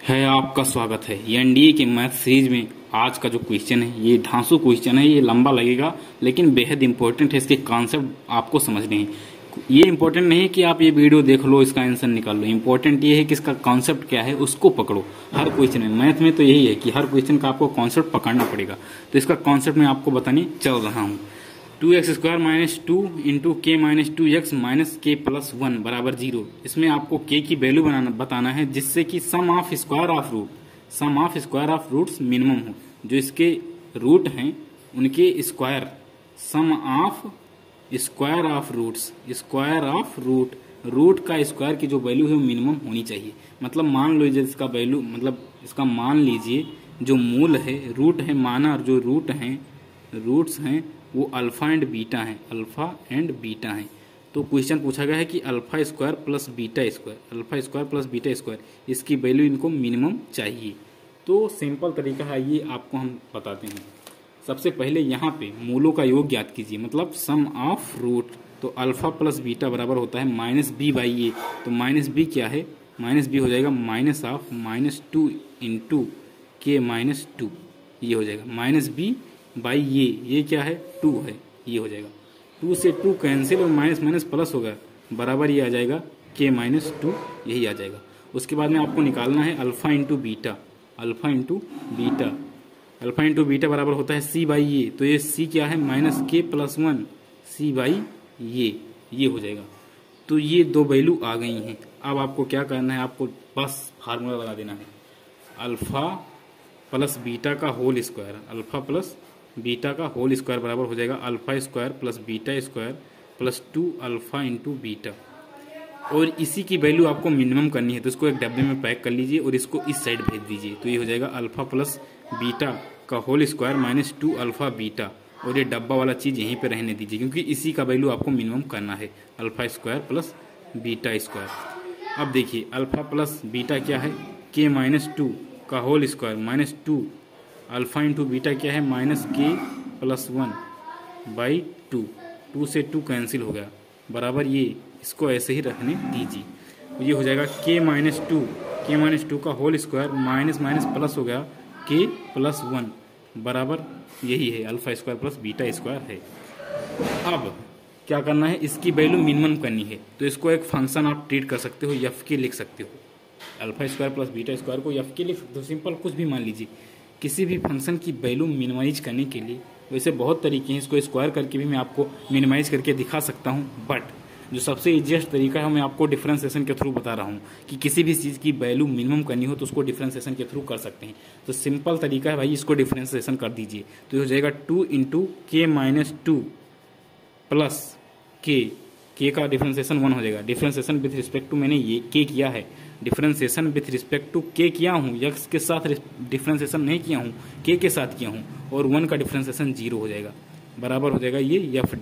है आपका स्वागत है। ये एनडीए के मैथ सीरीज में आज का जो क्वेश्चन है ये धांसू क्वेश्चन है। ये लंबा लगेगा लेकिन बेहद इंपॉर्टेंट है। इसके कॉन्सेप्ट आपको समझने हैं। ये इंपॉर्टेंट नहीं है कि आप ये वीडियो देख लो इसका आंसर निकाल लो। इंपॉर्टेंट ये है कि इसका कॉन्सेप्ट क्या है उसको पकड़ो। हर क्वेश्चन में, मैथ में तो यही है कि हर क्वेश्चन का आपको कॉन्सेप्ट पकड़ना पड़ेगा। तो इसका कॉन्सेप्ट मैं आपको बताने चल रहा हूँ। 2x² minus 2 into k minus 2x minus k plus 1 बराबर 0। इसमें आपको के की वैल्यू बताना है जिससे कि sum of square of roots minimum हो। जो इसके रूट हैं उनके square, sum of square of root का स्क्वायर की जो वैल्यू है वो मिनिमम होनी चाहिए। मतलब मान लीजिए इसका वैल्यू, मतलब इसका मान लीजिए जो मूल है, रूट है माना, और जो रूट्स हैं वो अल्फा एंड बीटा हैं। तो क्वेश्चन पूछा गया है कि alpha square plus beta square इसकी वैल्यू इनको मिनिमम चाहिए। तो सिंपल तरीका है, ये आपको हम बताते हैं। सबसे पहले यहाँ पे मूलों का योग ज्ञात कीजिए, मतलब सम ऑफ रूट। तो अल्फा प्लस बीटा बराबर होता है माइनस बी बाई ए। तो माइनस बी क्या है, माइनस बी हो जाएगा minus of -2 into k minus 2। ये हो जाएगा माइनस बी बाई ये क्या है 2 है, ये हो जाएगा। 2 से 2 कैंसिल और माइनस माइनस प्लस होगा, बराबर ये आ जाएगा के माइनस 2, यही आ जाएगा। उसके बाद में आपको निकालना है अल्फा इंटू बीटा बराबर होता है सी बाई ये। तो ये सी क्या है, minus k plus 1 C by ये हो जाएगा। तो ये दो वैल्यू आ गई हैं। अब आपको क्या करना है, आपको बस फार्मूला लगा देना है। अल्फा प्लस बीटा का होल स्क्वायर बराबर हो जाएगा alpha square plus beta square plus 2 alpha into beta. और इसी की वैल्यू आपको मिनिमम करनी है, तो इसको एक डब्बे में पैक कर लीजिए और इसको इस साइड भेज दीजिए। तो ये हो जाएगा अल्फा प्लस बीटा का whole square minus 2 alpha beta. और ये डब्बा वाला चीज़ यहीं पे रहने दीजिए क्योंकि इसी का वैल्यू आपको मिनिमम करना है, alpha square plus beta square. अब देखिए अल्फा प्लस बीटा क्या है, के माइनस 2 का whole square minus 2 alpha into beta क्या है, माइनस के प्लस 1 बाई 2 से 2 कैंसिल हो गया, बराबर ये इसको ऐसे ही रखने दीजिए। तो ये हो जाएगा के माइनस 2 का whole square minus minus plus हो गया के प्लस 1, बराबर यही है alpha square plus beta square है। अब क्या करना है, इसकी वैल्यू मिनिमम करनी है। तो इसको एक फंक्शन आप ट्रीट कर सकते हो, एफ के लिख सकते हो। Alpha square plus beta square को एफ के लिख सकते हो, सिंपल कुछ भी मान लीजिए। किसी भी फंक्शन की वैल्यू मिनिमाइज करने के लिए वैसे बहुत तरीके हैं, इसको स्क्वायर करके भी मैं आपको मिनिमाइज करके दिखा सकता हूँ, बट जो सबसे इजीएस्ट तरीका है मैं आपको डिफरेंशिएशन के थ्रू बता रहा हूँ कि किसी भी चीज़ की वैल्यू मिनिमम करनी हो तो उसको डिफरेंशिएशन के थ्रू कर सकते हैं। तो सिंपल तरीका है भाई, इसको डिफरेंशिएशन कर दीजिए। तो हो जाएगा 2 इंटू के माइनस 2 प्लस के का डिफरेंशिएशन 1 हो जाएगा। डिफरेंशिएशन विथ रिस्पेक्ट टू मैंने ये के किया है, डिफरेंशिएशन विथ रिस्पेक्ट टू के किया हूँ, एक्स के साथ डिफरेंशिएशन नहीं किया हूँ, के साथ किया हूँ। और 1 का डिफरेंशिएशन 0 हो जाएगा, बराबर हो जाएगा ये एफ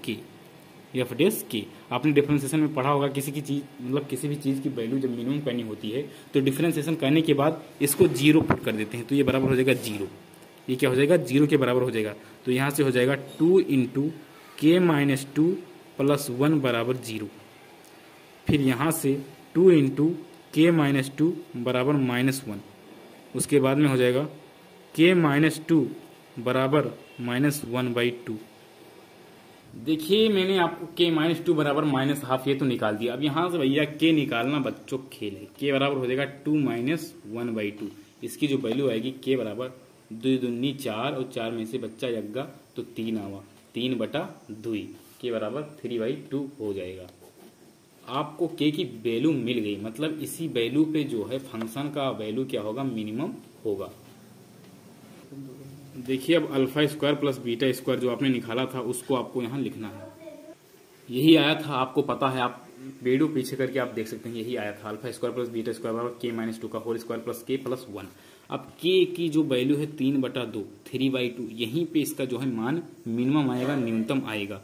डेस के। आपने डिफरेंशिएशन में पढ़ा होगा, किसी की चीज़ मतलब किसी भी चीज़ की वैल्यू जब मिनिमम करनी होती है तो डिफरेंशिएशन करने के बाद इसको 0 पुट कर देते हैं। तो ये बराबर हो जाएगा 0, ये क्या हो जाएगा 0 के बराबर हो जाएगा। तो यहाँ से हो जाएगा 2 इंटू के माइनस 2 प्लस 1 बराबर 0। फिर यहाँ से 2 इंटू के माइनस 2 बराबर -1। उसके बाद में हो जाएगा के माइनस 2 बराबर -1/2। देखिए मैंने आपको के माइनस 2 बराबर -12 ये तो निकाल दिया। अब यहाँ से भैया के निकालना बच्चों खेल है। के बराबर हो जाएगा 2 माइनस 1/2। इसकी जो वैल्यू आएगी के बराबर 2 दूनी 4 और 4 में से बच्चा यग्गा तो 3 आवा, 3/2 के बराबर 3/2 हो जाएगा। आपको के की वैल्यू मिल गई, मतलब इसी वैल्यू पे जो है फंक्शन का वैल्यू क्या होगा, मिनिमम होगा। देखिए अब alpha square plus beta square जो आपने निकाला था उसको आपको यहाँ लिखना है। यही आया था, आपको पता है, आप वीडियो पीछे करके आप देख सकते हैं, यही आया था alpha square plus beta square बराबर के माइनस 2 का whole square plus k plus 1। अब के की जो वैल्यू है 3/2 3/2, यहीं पे इसका जो है मान मिनिमम आएगा, न्यूनतम आएगा,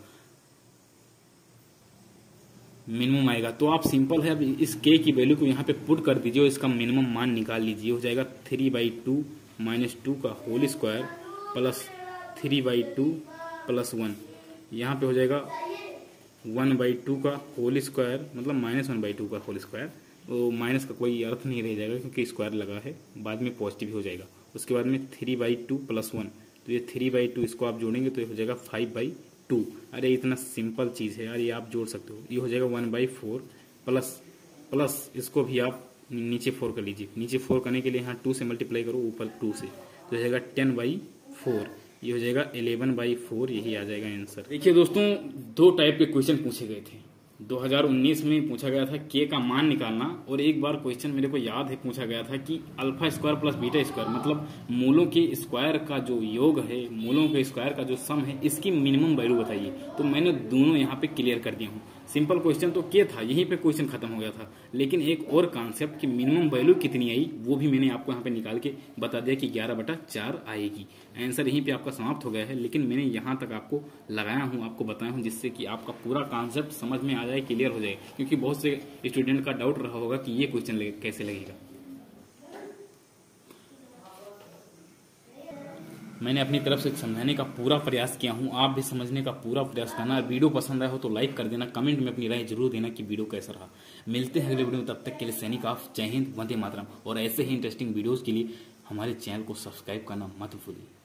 मिनिमम आएगा। तो आप सिंपल है, अब इस के की वैल्यू को यहाँ पे पुट कर दीजिए और इसका मिनिमम मान निकाल लीजिए। हो जाएगा 3/2 माइनस 2 का होल स्क्वायर प्लस 3/2 प्लस 1। यहाँ पे हो जाएगा 1/2 का होल स्क्वायर, मतलब -1/2 का होल स्क्वायर वो माइनस का कोई अर्थ नहीं रह जाएगा क्योंकि स्क्वायर लगा है, बाद में पॉजिटिव हो जाएगा। उसके बाद में 3/2 + 1, तो ये 3/2 इसको आप जोड़ेंगे तो ये हो जाएगा 5/2। अरे इतना सिंपल चीज़ है यार, ये आप जोड़ सकते हो। ये हो जाएगा 1/4 प्लस इसको भी आप नीचे 4 कर लीजिए। नीचे 4 करने के लिए यहाँ 2 से मल्टीप्लाई करो, ऊपर 2 से, तो हो जाएगा 10/4। ये हो जाएगा 11/4, यही आ जाएगा आंसर। देखिए दोस्तों, 2 टाइप के क्वेश्चन पूछे गए थे। 2019 में पूछा गया था के का मान निकालना, और एक बार क्वेश्चन मेरे को याद है पूछा गया था कि α² + β² मतलब मूलों के स्क्वायर का जो योग है, मूलों के स्क्वायर का जो सम है, इसकी मिनिमम वैल्यू बताइए। तो मैंने दोनों यहाँ पे क्लियर कर दिया हूँ। सिंपल क्वेश्चन तो के था, यहीं पे क्वेश्चन खत्म हो गया था। लेकिन एक और कॉन्सेप्ट कि मिनिमम वैल्यू कितनी आई, वो भी मैंने आपको यहाँ पे निकाल के बता दिया कि 11/4 आएगी। आंसर यहीं पे आपका समाप्त हो गया है, लेकिन मैंने यहाँ तक आपको लगाया हूँ, आपको बताया हूँ, जिससे कि आपका पूरा कॉन्सेप्ट समझ में आ जाए, क्लियर हो जाए। क्योंकि बहुत से स्टूडेंट का डाउट रहा होगा कि ये क्वेश्चन कैसे लगेगा। मैंने अपनी तरफ से समझाने का पूरा प्रयास किया हूँ, आप भी समझने का पूरा प्रयास करना। वीडियो पसंद आया हो तो लाइक कर देना, कमेंट में अपनी राय जरूर देना कि वीडियो कैसा रहा। मिलते हैं अगले वीडियो में, तब तक के लिए सैनिक ऑफ, जय हिंद, वंदे मातरम। और ऐसे ही इंटरेस्टिंग वीडियोस के लिए हमारे चैनल को सब्सक्राइब करना मत भूलिए।